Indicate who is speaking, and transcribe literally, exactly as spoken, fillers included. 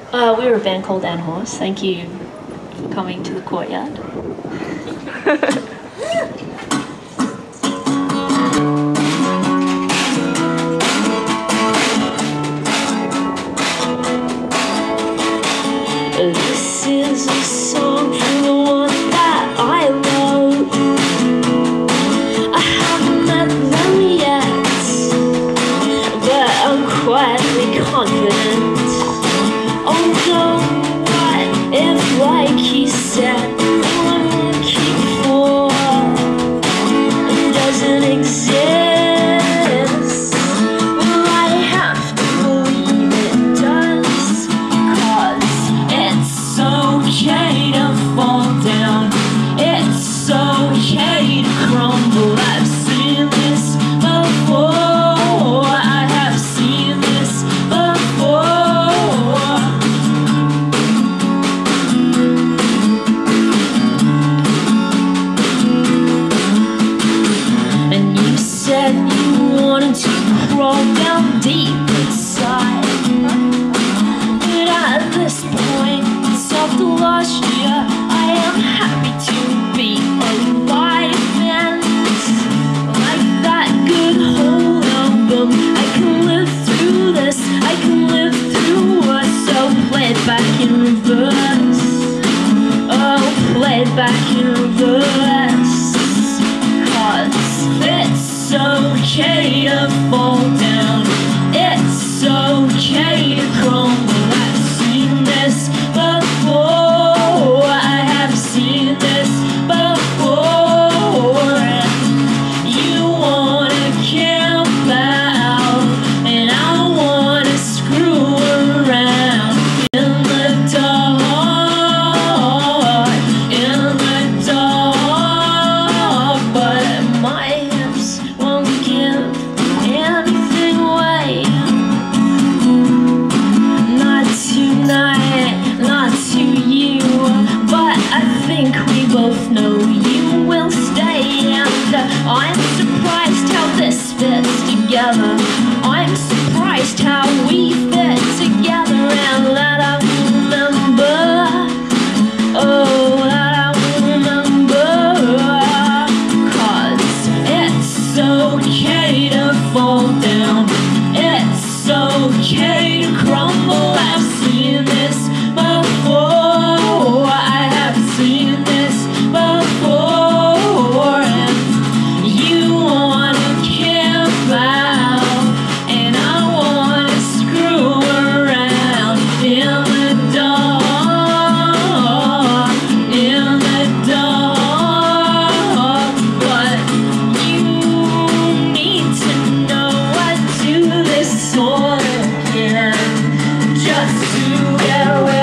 Speaker 1: Uh, we were a band called Ann Horse. Thank you for coming to the courtyard. This is a song from the one that I wrote. I haven't met them yet, but I'm quietly confident. Although, what if, like he said, what I'm looking for doesn't exist? Well, I have to believe it does, 'cause it's okay to fall down, it's okay to crumble. I've seen this before, I have seen this before. And you said you wanted to crawl down deep inside, but at this point, it's off the last year, I am happy to be alive. And like that good whole album, I can live through this, I can live through us. So play it back in reverse, oh, play it back in reverse. 'Cause it's okay to fall down, it's okay to crumble. I've seen this before, I have seen this before. You wanna camp out, and I wanna screw around in the dark, in the dark. But my hips won't give anything away. Not tonight, not to you, but I think we both know you will stay. And I'm surprised how this fits together, I'm surprised how we fit together. And that I remember, oh, that I remember. 'Cause it's okay to fall down, it's okay to crumble. I've seen this before, I have seen this before. And you wanna camp out, and I wanna screw around in the dark, in the dark. But you need to know I do this all again, just to get away.